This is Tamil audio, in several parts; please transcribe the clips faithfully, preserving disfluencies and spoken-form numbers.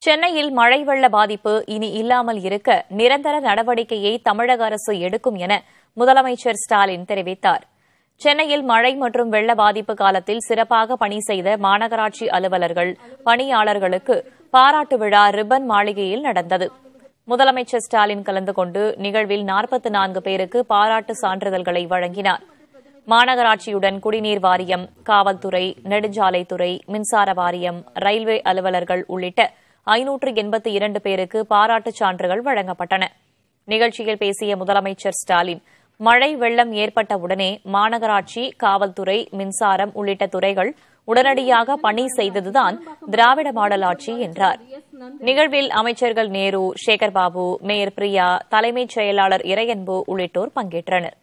சென்னையில் மழை வெள்ள பாதிப்பு இனி இல்லாமல் இருக்க நிரந்தர நடவடிக்கையை தமிழக அரசு எடுக்கும் என முதலமைச்சர் ஸ்டாலின் தெரிவித்தார். சென்னையில் மழை மற்றும் வெள்ள பாதிப்பு காலத்தில் சிறப்பாக பணி செய்த மாநகராட்சி அலுவலர்கள், பணியாளர்களுக்கு பாராட்டு விழா ரிப்பன் மாளிகையில் நடந்தது. முதலமைச்சர் ஸ்டாலின் கலந்து கொண்டு நிகழ்வில் நாற்பத்தி நான்கு பேருக்கு பாராட்டு சான்றிதழ்களை வழங்கினார். மாநகராட்சியுடன் குடிநீர் வாரியம், காவல்துறை, நெடுஞ்சாலைத்துறை, மின்சார வாரியம், ரயில்வே அலுவலர்கள் உள்ளிட்ட ஐநூற்று எண்பத்தி இரண்டு பேருக்கு பாராட்டுச் சான்றுகள் வழங்கப்பட்டன. நிகழ்ச்சியில் பேசிய முதலமைச்சர் ஸ்டாலின், மழை வெள்ளம் ஏற்பட்டவுடனே மாநகராட்சி, காவல்துறை, மின்சாரம் உள்ளிட்ட துறைகள் உடனடியாக பணி செய்ததுதான் திராவிட மாடல் ஆட்சி என்றார். நிகழ்வில் அமைச்சர்கள் நேரு, சேகர்பாபு, மேயர் பிரியா, தலைமைச் செயலாளர் இறையன்பு உள்ளிட்டோர் பங்கேற்றனர்.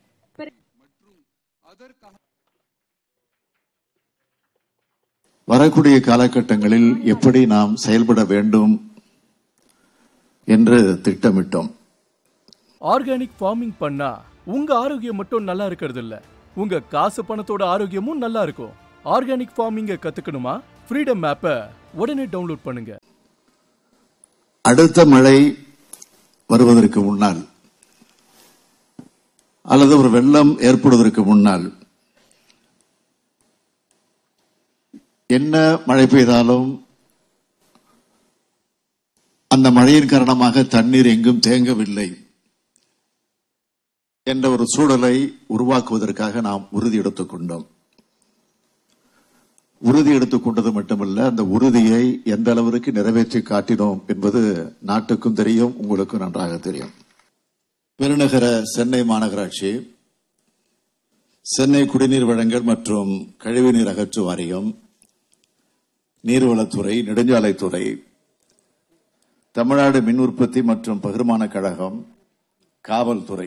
வரக்கூடிய காலகட்டங்களில் எப்படி நாம் செயல்பட வேண்டும் என்று திட்டமிட்டோம். ஆர்கானிக் ஃபார்மிங் பண்ணா உங்க ஆரோக்கியம் மட்டும் நல்லா இருக்கிறது இல்ல, உங்க காசு பணத்தோட ஆரோக்கியமும் நல்லா இருக்கும். ஆர்கானிக் ஃபார்மிங்க கத்துக்கணுமா? ஃப்ரீடம் ஆப்பை உடனே டவுன்லோட் பண்ணுங்க. அடுத்த மழை வருவதற்கு முன்னால் அல்லது ஒரு வெள்ளம் ஏற்படுவதற்கு முன்னால் என்ன மழை பெய்தாலும் அந்த மழையின் காரணமாக தண்ணீர் எங்கும் தேங்கவில்லை என்ற ஒரு சூழலை உருவாக்குவதற்காக நாம் உறுதி எடுத்துக் கொண்டோம். உறுதி எடுத்துக் கொண்டது மட்டுமல்ல, அந்த உறுதியை எந்த அளவிற்கு நிறைவேற்றி காட்டினோம் என்பது நாட்டுக்கும் தெரியும், உங்களுக்கும் நன்றாக தெரியும். பெருநகர சென்னை மாநகராட்சி, சென்னை குடிநீர் வழங்கல் மற்றும் கழிவுநீர் அகற்று வாரியம், நீர்வளத்துறை, நெடுஞ்சாலைத்துறை, தமிழ்நாடு மின் உற்பத்தி மற்றும் பகிர்மான கழகம், காவல்துறை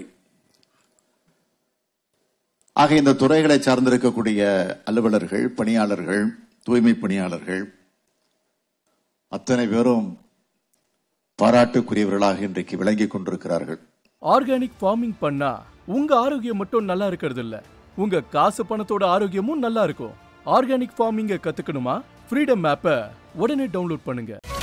ஆகிய இந்த துறைகளை சார்ந்திருக்கக்கூடிய அலுவலர்கள், பணியாளர்கள், தூய்மை பணியாளர்கள் அத்தனை பேரும் பாராட்டுக்குரியவர்களாக இன்றைக்கு விளங்கிக் கொண்டிருக்கிறார்கள். ஆர்கானிக் ஃபார்மிங் பண்ணா உங்க ஆரோக்கியம் மட்டும் நல்லா இருக்கிறது இல்ல, உங்க காசு பணத்தோட ஆரோக்கியமும் நல்லா இருக்கும். ஆர்கானிக் ஃபார்மிங்க கத்துக்கணுமா? ஃப்ரீடம் ஆப்பை உடனே டவுன்லோட் பண்ணுங்க.